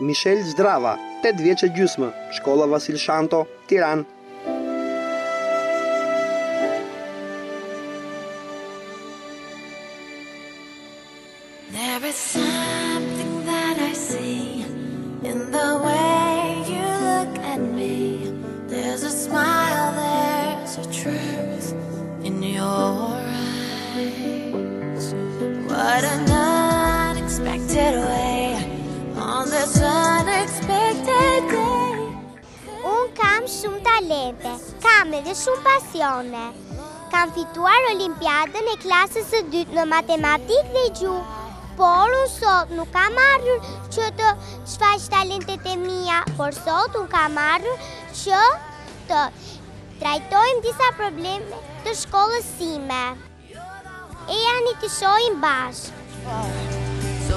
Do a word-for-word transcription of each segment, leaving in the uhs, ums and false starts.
Michel Zdrava, tetë vjeç e gjysmë, shkolla Vasil Shanto, Tiranë. There is something that I see in the way you look at me. There's a smile, there's a truth in your eyes. What an unexpected way on this unexpected day. Unë kam shumë talente, kam edhe shumë pasione. Kam fituar olimpiadën e klasës së dytë në matematikë dhe gjuhë. Por unë sot nuk kam ardhur që të shfaq talentet e mia, por sot unë kam ardhur që të trajtojmë disa probleme të shkollës sime. E janë të shohim bashkë.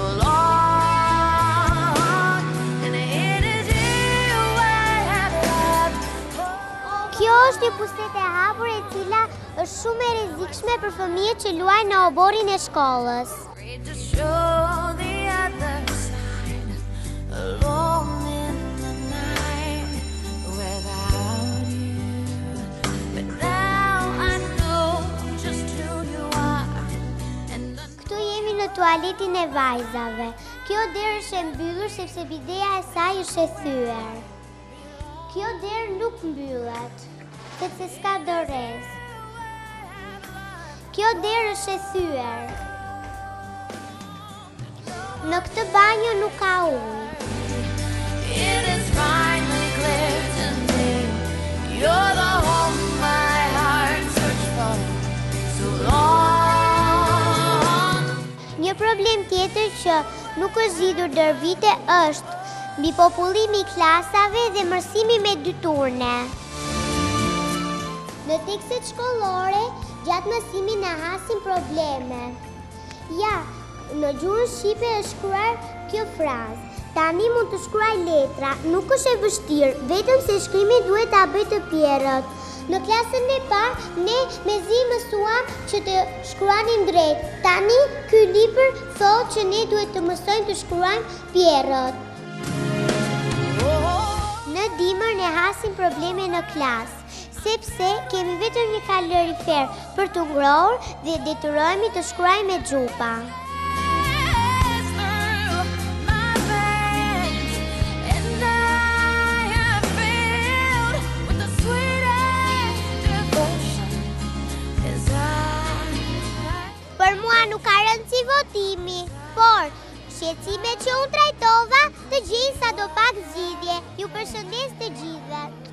Kjo është një puset e hapur e cila është shumë e rrezikshme për fëmijët që luajnë në oborin e shkollës. To show the other side, alone in the night without you. But now I know just who you are. And Këtu jemi në tualetin e vajzave. Kjo derë është e mbyllur sepse bideja e saj është e thyer. Kjo derë nuk mbyllet, sepse s'ka dorez. Kjo derë është e thyer. Në këtë banjo nuk ka ujë. it is finally clear to me. You're the home my heart searched for so long. Një problem tjetër që nuk është zgjidhur ndër vite është mbi popullimi i klasave dhe mërsimi me dy turne. Në tekstet shkollore, gjatë mësimit na hasin probleme. Ja, në gjuhën shqipe është shkruar kjo frazë. Tani mund të shkruaj letra, nuk është e vështirë, vetëm se shkrimi duhet ta bëj të pjerrët. Në klasën e parë, ne mezi mësuam që të shkruanim drejt. Tani ky libër thotë që ne duhet të mësojmë të shkruajmë pjerrët. Në dimër ne hasim probleme në klasë, sepse kemi vetëm një kalorifer për të ngrohur dhe detyrohemi të shkruajmë me xhupa. Për mua nuk ka rëndësi votimi, por shqetësimet që unë trajtova të gjejnë sadopak zgjidhje. Ju përshëndes të gjithëve.